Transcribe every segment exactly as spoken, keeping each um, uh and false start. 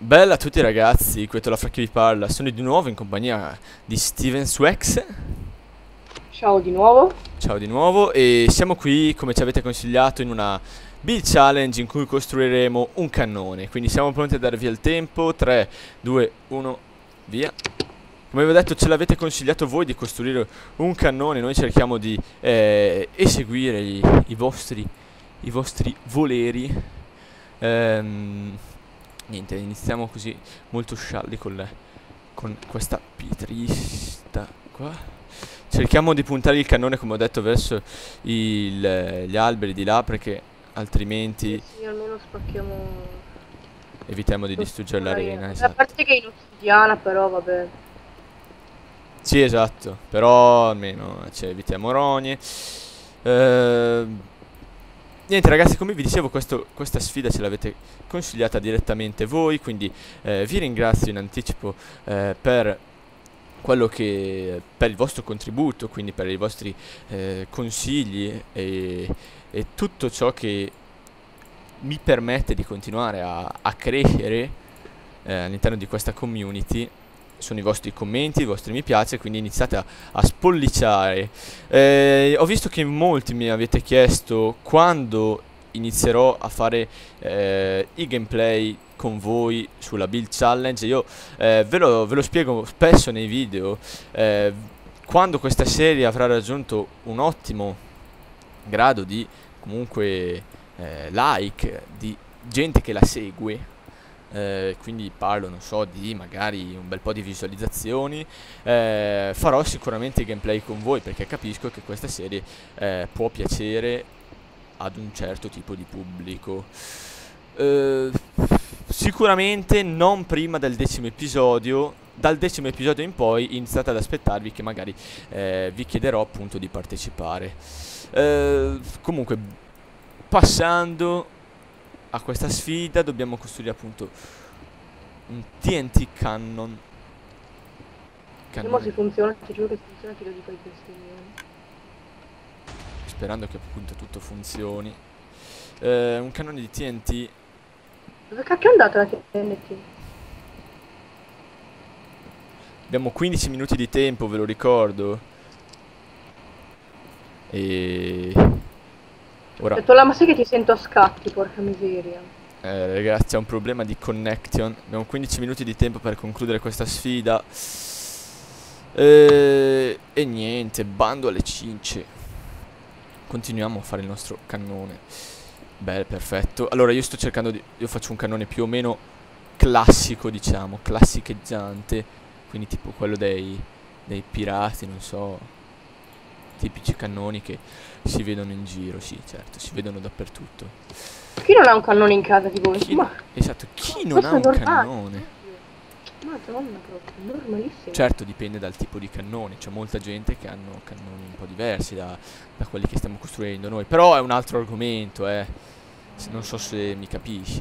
Bella a tutti ragazzi, qui è la Fra che vi parla, sono di nuovo in compagnia di Steven Swex. Ciao di nuovo. Ciao di nuovo e siamo qui come ci avete consigliato in una build challenge in cui costruiremo un cannone. Quindi siamo pronti a dare via il tempo, tre, due, uno, via. Come vi ho detto ce l'avete consigliato voi di costruire un cannone, noi cerchiamo di eh, eseguire i, i, vostri, i vostri voleri. Ehm... Niente, iniziamo così molto scialli con, le, con questa pietrista qua. Cerchiamo di puntare il cannone, come ho detto, verso il, gli alberi di là, perché altrimenti Sì, almeno spacchiamo. evitiamo di distruggere l'arena. Esatto. A parte che in ossidiana, però vabbè. Sì, esatto, però almeno cioè, evitiamo rogne. Ehm... Niente ragazzi, come vi dicevo questo, questa sfida ce l'avete consigliata direttamente voi, quindi eh, vi ringrazio in anticipo eh, per quello che per il vostro contributo, quindi per i vostri eh, consigli e, e tutto ciò che mi permette di continuare a, a crescere eh, all'interno di questa community. Sono i vostri commenti, i vostri mi piace, quindi iniziate a, a spolliciare. Eh, ho visto che molti mi avete chiesto quando inizierò a fare eh, i gameplay con voi sulla build challenge. Io eh, ve, lo, ve lo spiego spesso nei video. Eh, quando questa serie avrà raggiunto un ottimo grado di comunque eh, like, di gente che la segue. Eh, quindi parlo, non so, di magari un bel po' di visualizzazioni. eh, Farò sicuramente i gameplay con voi, perché capisco che questa serie eh, può piacere ad un certo tipo di pubblico. eh, Sicuramente non prima del decimo episodio. Dal decimo episodio in poi iniziate ad aspettarvi che magari eh, vi chiederò appunto di partecipare. eh, Comunque, passando a questa sfida, dobbiamo costruire appunto un T N T cannon. Vediamo se funziona, ti giuro che funziona, ti lo dico di questi. Sperando che appunto tutto funzioni. eh, Un cannone di T N T. Dove cacchio è andata la T N T? Abbiamo quindici minuti di tempo, ve lo ricordo. E ora Detto, ma sai che ti sento a scatti, porca miseria. Eh, ragazzi, c'è un problema di connection. Abbiamo quindici minuti di tempo per concludere questa sfida. E, e niente, bando alle cince. Continuiamo a fare il nostro cannone. Beh, perfetto. Allora io sto cercando di... Io faccio un cannone più o meno classico, diciamo, classicheggiante. Quindi tipo quello dei, dei pirati, non so. Tipici cannoni che si vedono in giro. Sì, certo, si vedono dappertutto. Chi non ha un cannone in casa tipo Chi, ma esatto, chi ma non ha un normale. cannone? Madonna, proprio, normalissimo. Certo, dipende dal tipo di cannone. C'è molta gente che hanno cannoni un po' diversi da, da quelli che stiamo costruendo noi. Però è un altro argomento, eh. Non so se mi capisci.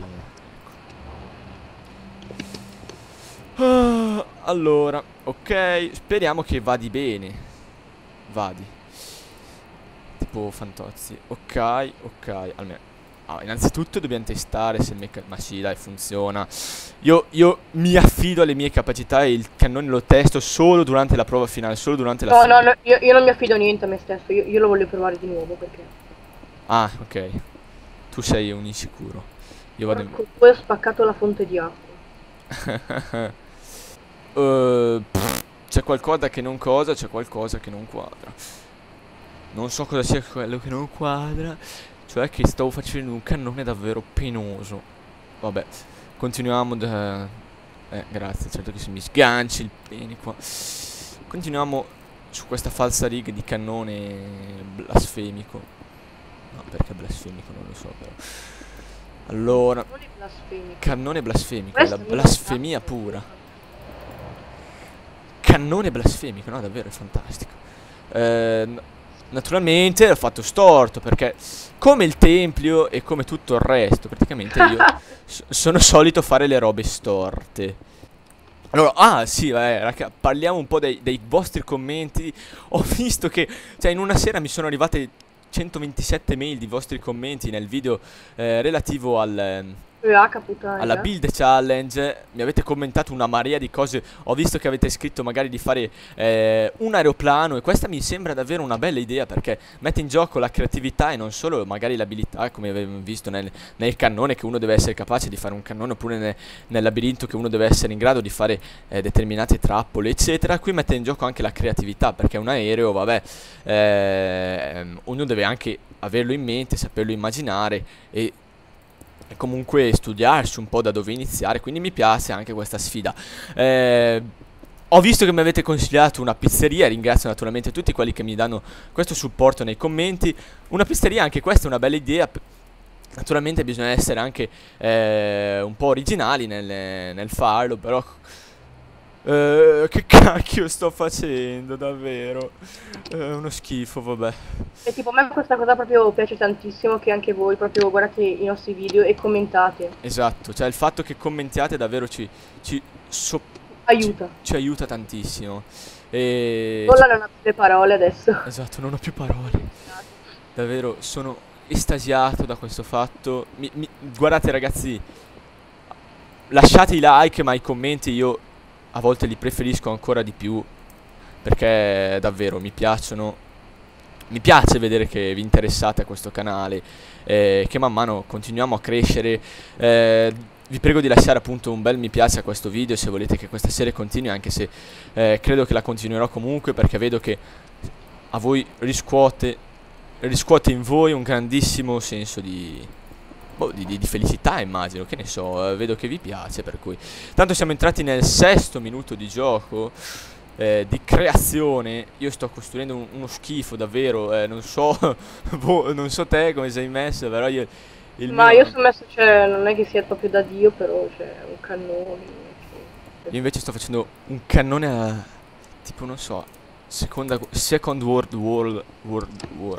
Ah, allora, ok, speriamo che vadi bene. Vadi. Tipo Fantozzi. Ok, ok, almeno. Ah, innanzitutto dobbiamo testare se il meccanismo... Ma sì, dai, funziona. Io, io mi affido alle mie capacità e il cannone lo testo solo durante la prova finale, solo durante la No, finale. no, no, io, io non mi affido niente a me stesso, io, io lo voglio provare di nuovo perché... Ah, ok. Tu sei un insicuro. Io vado in... Porco, poi ho spaccato la fonte di acqua. uh, C'è qualcosa che non cosa, c'è qualcosa che non quadra. Non so cosa sia quello che non quadra. Cioè che stavo facendo un cannone davvero penoso. Vabbè, continuiamo da... Eh, grazie, certo che se mi sganci il pene qua. Continuiamo su questa falsa riga di cannone blasfemico. No, perché blasfemico non lo so però. Allora, Cannone blasfemico. cannone blasfemico, è la blasfemia pura. Cannone blasfemico, no, davvero, è fantastico. Eh... Naturalmente l'ho fatto storto, perché come il tempio e come tutto il resto praticamente io so sono solito fare le robe storte. Allora, ah sì, vabbè, raga, parliamo un po' dei, dei vostri commenti. Ho visto che, cioè, in una sera mi sono arrivate centoventisette mail di vostri commenti nel video eh, relativo al, H puttana. alla build challenge. Mi avete commentato una marea di cose. Ho visto che avete scritto magari di fare eh, un aeroplano, e questa mi sembra davvero una bella idea, perché mette in gioco la creatività e non solo magari l'abilità, come avevamo visto nel, nel cannone, che uno deve essere capace di fare un cannone, oppure nel, nel labirinto che uno deve essere in grado di fare eh, determinate trappole eccetera. Qui mette in gioco anche la creatività, perché un aereo, vabbè, eh, ognuno deve anche averlo in mente, saperlo immaginare e e comunque studiarsi un po' da dove iniziare. Quindi mi piace anche questa sfida. eh, Ho visto che mi avete consigliato una pizzeria. Ringrazio naturalmente tutti quelli che mi danno questo supporto nei commenti. Una pizzeria, anche questa è una bella idea. Naturalmente bisogna essere anche eh, un po' originali nel, nel farlo. Però eh, che cacchio sto facendo davvero? eh, Uno schifo, vabbè. E tipo a me questa cosa proprio piace tantissimo, che anche voi proprio guardate i nostri video e commentate. Esatto, cioè il fatto che commentiate davvero ci, ci, so- Aiuta. ci, ci aiuta tantissimo. E Bolla non ha più le parole adesso. esatto, non ho più parole. Davvero sono estasiato da questo fatto. Mi, mi- guardate ragazzi, lasciate i like, ma i commenti io a volte li preferisco ancora di più, perché davvero mi piacciono. Mi piace vedere che vi interessate a questo canale, eh, che man mano continuiamo a crescere. eh, Vi prego di lasciare appunto un bel mi piace a questo video se volete che questa serie continui, anche se eh, credo che la continuerò comunque, perché vedo che a voi riscuote, riscuote in voi un grandissimo senso di, boh, di, di, di felicità, immagino, che ne so, eh, vedo che vi piace, per cui tanto siamo entrati nel sesto minuto di gioco. Eh, di creazione. Io sto costruendo un, uno schifo davvero, eh, non so boh, non so te come sei messo, però io il Ma mio... io sono messo, cioè, non è che sia proprio da Dio, però c'è un cannone. Cioè. Io invece sto facendo un cannone a tipo, non so, seconda Second World World World War.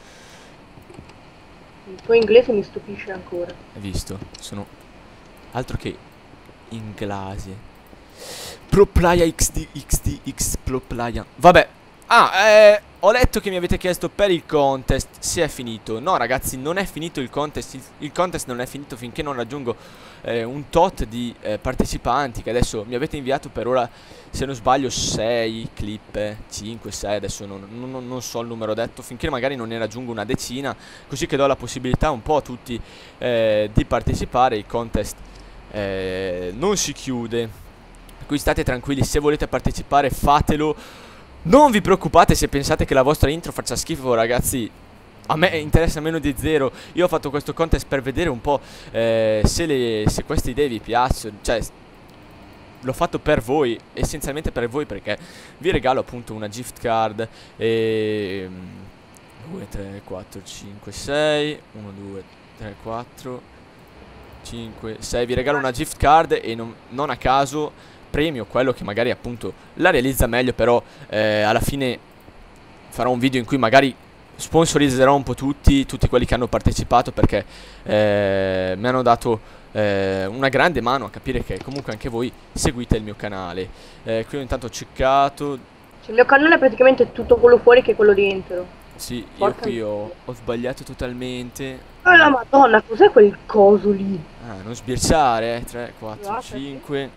Il tuo inglese mi stupisce ancora. Hai visto? Sono altro che inglese. Pro Playa X D X D X Pro Playa. Vabbè. Ah, eh, ho letto che mi avete chiesto per il contest se è finito. No ragazzi, non è finito il contest. Il, il contest non è finito finché non raggiungo eh, un tot di eh, partecipanti, che adesso mi avete inviato per ora, se non sbaglio, sei clip, eh, cinque, sei, adesso non, non, non so il numero detto, finché magari non ne raggiungo una decina, così che do la possibilità un po' a tutti eh, di partecipare. Il contest eh, non si chiude, qui state tranquilli, se volete partecipare fatelo. Non vi preoccupate se pensate che la vostra intro faccia schifo, ragazzi. A me interessa meno di zero. Io ho fatto questo contest per vedere un po' eh, se, le, se queste idee vi piacciono. Cioè, l'ho fatto per voi, essenzialmente per voi, perché vi regalo appunto una gift card. E due, tre, quattro, cinque, sei. uno, due, tre, quattro, cinque, sei. Vi regalo una gift card e non, non a caso premio quello che magari appunto la realizza meglio. Però eh, alla fine farò un video in cui magari sponsorizzerò un po' tutti tutti quelli che hanno partecipato, perché eh, mi hanno dato eh, una grande mano a capire che comunque anche voi seguite il mio canale. eh, Qui ho intanto ceccato. Cioè, il mio cannone è praticamente tutto quello fuori che quello dentro. Sì, Porca io qui ho, ho sbagliato totalmente. Oh la madonna, cos'è quel coso lì? Ah, non sbirciare, eh. tre, quattro, Guarda, cinque.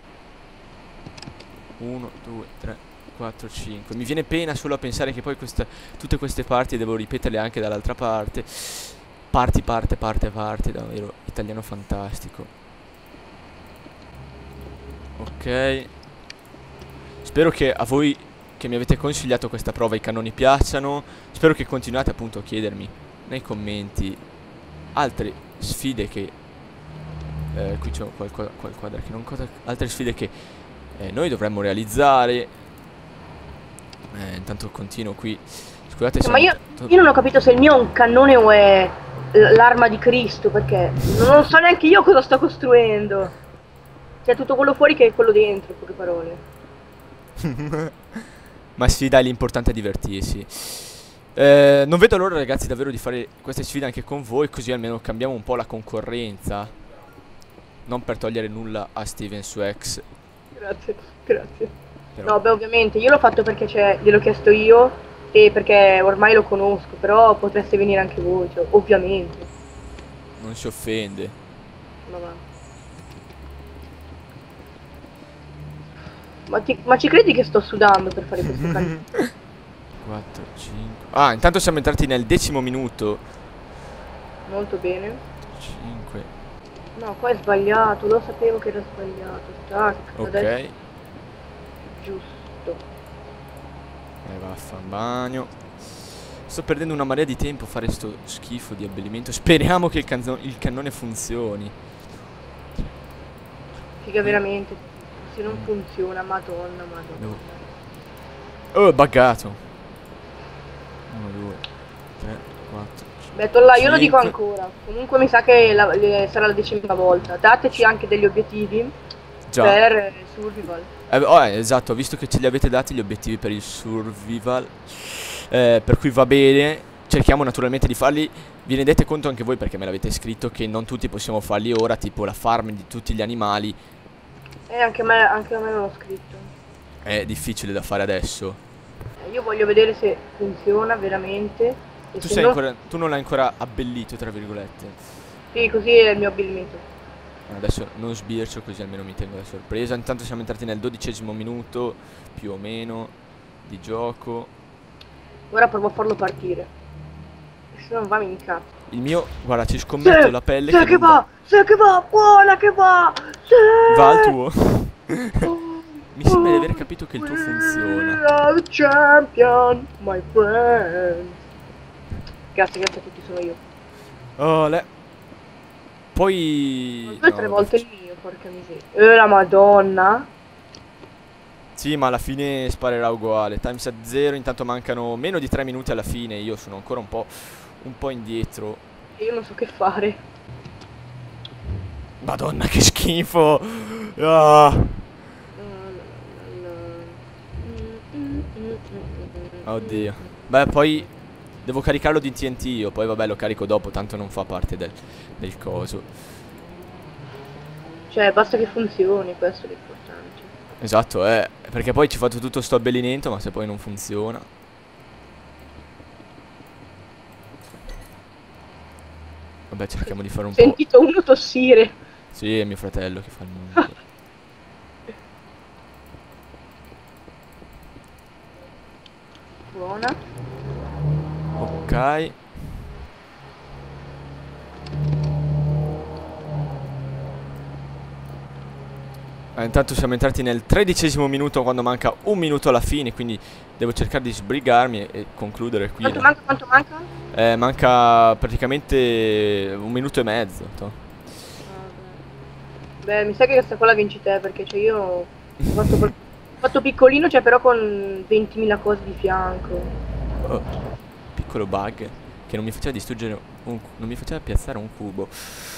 uno, due, tre, quattro, cinque. Mi viene pena solo a pensare che poi questa, tutte queste parti devo ripeterle anche dall'altra parte. Parti, parte, parte, parte. Davvero italiano fantastico. Ok. Spero che a voi che mi avete consigliato questa prova i cannoni piacciono. Spero che continuate appunto a chiedermi nei commenti altre sfide che eh, qui c'è qual, qual, qual quadra che non cosa. Altre sfide che Eh, noi dovremmo realizzare. eh, Intanto continuo qui. Scusate se Ma io, io non ho capito se il mio è un cannone o è l'arma di Cristo, perché non so neanche io cosa sto costruendo. C'è tutto quello fuori che è quello dentro, in poche parole. Ma sì, dai, l'importante è divertirsi. eh, Non vedo l'ora ragazzi davvero di fare queste sfide anche con voi, così almeno cambiamo un po' la concorrenza. Non per togliere nulla a Steven su X. Grazie, grazie. Però... No, beh, ovviamente, io l'ho fatto perché gliel'ho chiesto io e perché ormai lo conosco, però potreste venire anche voi, cioè, ovviamente. Non si offende. Ma va. Ma, ti, ma ci credi che sto sudando per fare questo canino? quattro, cinque. Ah, intanto siamo entrati nel decimo minuto. Molto bene. cinque. No, qua è sbagliato, lo sapevo che era sbagliato. Tac, Ok. adesso... Giusto. E vaffa in bagno. Sto perdendo una marea di tempo a fare sto schifo di abbellimento. Speriamo che il, canzo- il cannone funzioni. Figa veramente. Se non funziona, madonna, madonna. Oh, è buggato. uno, due, tre, quattro. Beh, Tolla, io lo dico cinque. ancora. Comunque mi sa che la- le- sarà la decima volta. Dateci anche degli obiettivi Già. per eh, survival. Eh, oh, eh, esatto, visto che ce li avete dati gli obiettivi per il survival, eh, per cui va bene, cerchiamo naturalmente di farli. Vi rendete conto anche voi, perché me l'avete scritto, che non tutti possiamo farli ora, tipo la farm di tutti gli animali. E anche a me, anche a me non l'ho scritto. È difficile da fare adesso. Eh, Io voglio vedere se funziona veramente. E Tu, se sei non... ancora, tu non l'hai ancora abbellito, tra virgolette. Sì, così è il mio abbellimento. Adesso non sbircio, così almeno mi tengo la sorpresa. Intanto siamo entrati nel dodicesimo minuto, più o meno, di gioco. Ora provo a farlo partire. E se non va mi incazzo. Il mio, guarda, ci scommetto Sì, la pelle sì che, che non va, sì che va, buona che va, sì. va al tuo. Oh, Mi sembra di oh, aver capito che il tuo funziona. we are the champion, my friend. Grazie, grazie a tutti, sono io. Olè. Poi... Due o no, tre vabbè, volte faccio- il mio, porca miseria. Eh, la madonna. Sì, ma alla fine sparerà uguale. Times a zero, intanto mancano meno di tre minuti alla fine. Io sono ancora un po', un po' indietro. Io non so che fare. Madonna, che schifo. Ah. Oddio. Beh, poi devo caricarlo di T N T io. Poi vabbè, lo carico dopo, tanto non fa parte del, del coso. Cioè, basta che funzioni, questo è l'importante. Esatto, eh. Perché poi ci ho fatto tutto sto abbellimento, ma se poi non funziona. Vabbè, cerchiamo di fare un Ho po'. sentito uno tossire. Sì, è mio fratello che fa il mondo. Buona. Ok. Eh, intanto siamo entrati nel tredicesimo minuto, quando manca un minuto alla fine, quindi devo cercare di sbrigarmi e, e concludere qui. Quanto la- manca, quanto manca? Eh, manca praticamente un minuto e mezzo. to. Beh, mi sa che questa qua la vinci te, perché cioè io ho fatto, ho fatto piccolino, cioè però con ventimila cose di fianco. Oh, piccolo bug che non mi faceva distruggere un, cu- non mi faceva piazzare un cubo.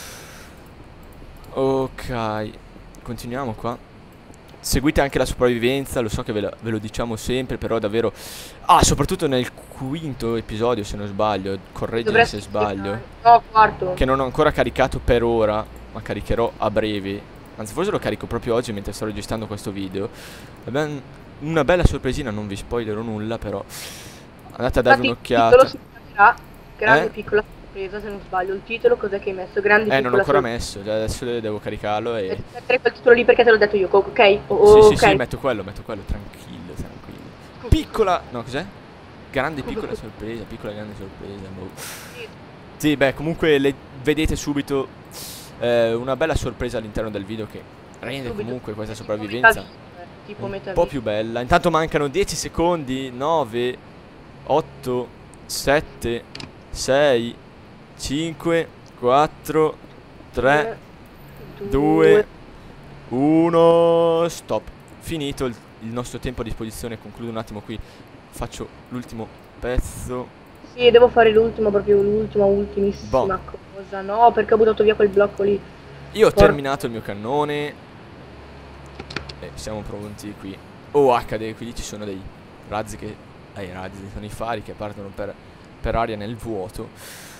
Ok, continuiamo qua. Seguite anche la sopravvivenza, lo so che ve, la- ve lo diciamo sempre, però davvero... Ah, soprattutto nel quinto episodio, se non sbaglio, correggimi Dovresti se sbaglio, No, quarto. che non ho ancora caricato per ora, ma caricherò a breve. Anzi, forse lo carico proprio oggi mentre sto registrando questo video. Abbiamo una bella sorpresina, non vi spoilerò nulla, però andate a darvi Infatti, il titolo un'occhiata. si chiamerà Grande Eh? piccola sorpresa, se non sbaglio. Il titolo cos'è che hai messo? Grande Eh, piccola non l'ho ancora sorpresa. messo, già adesso devo caricarlo e... Eh, mettere quel titolo lì perché te l'ho detto io, ok? Oh, Sì, oh, sì, ok. sì, metto quello, metto quello, tranquillo, tranquillo. Piccola... No, cos'è? Grande piccola sorpresa, piccola grande sorpresa, boh. Sì. Sì, beh, comunque le vedete subito eh, una bella sorpresa all'interno del video che rende Subito. comunque questa Tipo sopravvivenza metà vita, eh, tipo un metà po' vita. più bella. Intanto mancano dieci secondi, nove, otto, sette, sei, cinque, quattro, tre, due, uno, stop. Finito il, il nostro tempo a disposizione. Concludo un attimo qui. Faccio l'ultimo pezzo. Sì, devo fare l'ultimo, proprio l'ultima, ultimissima Boh. cosa. No, perché ho buttato via quel blocco lì. Io ho Por- terminato il mio cannone. E siamo pronti qui. Oh, acca de, qui ci sono dei razzi che... Eh, razzi, sono i fari che partono per, per aria nel vuoto.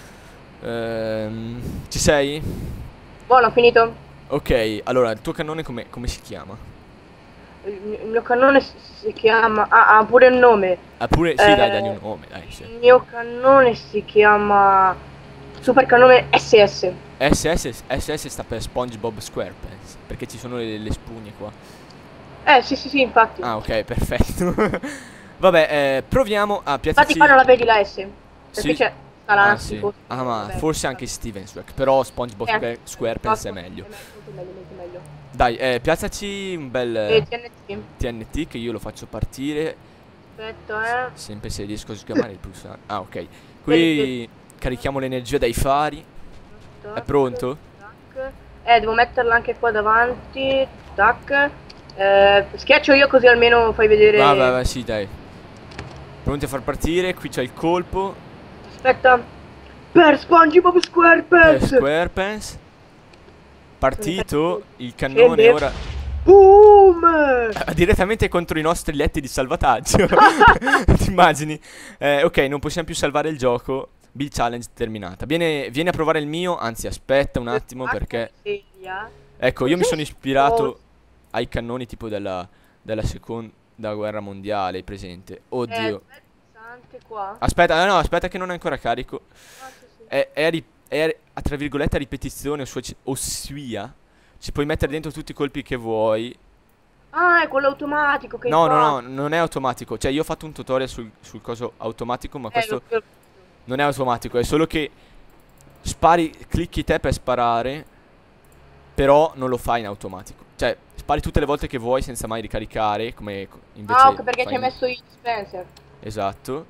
Ehm, ci sei? Buono, ho finito. Ok, allora il tuo cannone come, come si chiama? Il mio, il mio cannone si, si chiama... Ah, ha pure il nome. Ah, pure... Sì, Eh, dai, dagli un nome, dai, sì. Il mio cannone si chiama... Super cannone S S. S S, S S sta per SpongeBob SquarePants, perché ci sono le, le spugne qua. Eh, sì, sì, sì, infatti. Ah, ok, perfetto. Vabbè, eh, proviamo a Infatti piazzarci. qua non la vedi la S. Perché Sì. c'è sta Ah, la sì. tipo. Ah, ma Vabbè. forse anche Steven Swag. Però SpongeBob Eh, Square- SquarePants è meglio. È molto meglio, molto meglio. Dai, eh, piazzaci un bel E eh, T N T. T N T che io lo faccio partire. Aspetta, eh. Sempre se riesco a schiamare il pulsante. Ah, ok. Vedi, Qui carichiamo l'energia dai fari. È Tac, pronto? tac. Eh, devo metterla anche qua davanti. Tac. Eh, schiaccio io così almeno fai vedere. Vai, vai, vai, sì, dai. Pronti a far partire. Qui c'è il colpo. Aspetta. Per SpongeBob Per SquarePants. SquarePants. Partito. Il cannone Scende. ora. Boom! Ah, direttamente contro i nostri letti di salvataggio. Ti immagini? Eh, ok, non possiamo più salvare il gioco. Build challenge terminata. Viene, vieni a provare il mio. Anzi, aspetta un attimo perché. Ecco, io mi sono ispirato ai cannoni tipo della, della seconda guerra mondiale, presente. Oddio. Eh, qua. Aspetta, no, no, aspetta che non è ancora carico. Ah, sì, sì. È, è, ri- è a tra virgolette a ripetizione, ossia, ossia ci puoi mettere dentro tutti i colpi che vuoi. Ah, è quello automatico che No, no, fa. no, non è automatico. Cioè, io ho fatto un tutorial sul, sul coso automatico, ma Eh, questo lo- non è automatico. È solo che spari, clicchi te per sparare, però non lo fai in automatico. Cioè, spari tutte le volte che vuoi senza mai ricaricare, come co- invece Ah, ok, perché fai ci hai in- messo il dispenser. Esatto.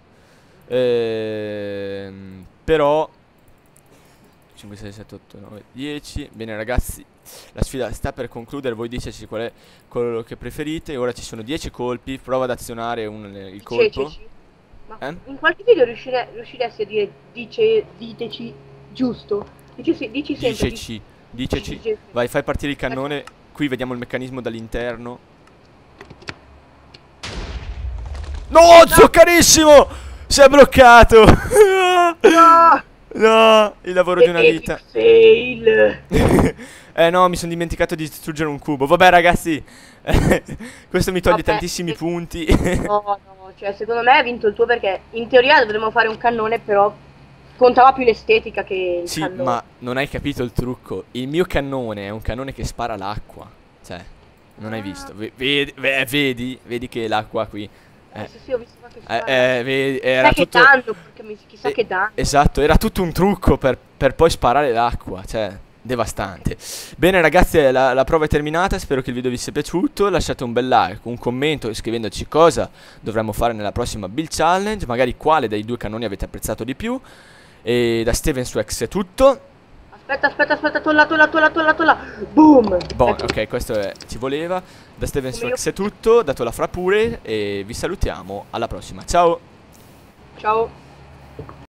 Ehm, però cinque, sei, sette, otto, nove, dieci. Bene ragazzi, la sfida sta per concludere. Voi diteci qual è quello che preferite. Ora ci sono dieci colpi. Prova ad azionare un, il colpo. Diceci. Ma Eh? in qualche video riuscire- riusciresti a dire dice, diteci giusto? Dici, sì, dici sempre. Diceci, diceci. dici- Vai, fai partire il cannone. Qui vediamo il meccanismo dall'interno. No, zoccarissimo! Si è bloccato! No! No, il lavoro di una Epic vita. fail! Eh no, mi sono dimenticato di distruggere un cubo. Vabbè ragazzi, questo mi toglie Vabbè, tantissimi sì. punti. No, no, cioè secondo me ha vinto il tuo perché in teoria dovremmo fare un cannone, però contava più l'estetica che il Sì, cannone. ma non hai capito il trucco. Il mio cannone è un cannone che spara l'acqua. Cioè, non hai visto. Ve- Vedi, ve- vedi, vedi che l'acqua qui. Eh, Eh, sì, sì, ho visto qualche eh, spara. eh, vedi, era Chissà che tutto. danno, porca mis- chissà Eh, che danno. Esatto, era tutto un trucco per, per poi sparare l'acqua. Cioè, devastante. Bene ragazzi, la, la prova è terminata. Spero che il video vi sia piaciuto. Lasciate un bel like, un commento scrivendoci cosa dovremmo fare nella prossima build challenge. Magari quale dei due cannoni avete apprezzato di più. E da Steven Swax è tutto. Aspetta, aspetta, aspetta, tolla, tolla, tolla, tolla, tolla. Boom! Boh, Ecco. ok, questo è, ci voleva. Da Steven Come Swax io- è tutto. Da Tola Fra pure. E vi salutiamo. Alla prossima. Ciao. Ciao.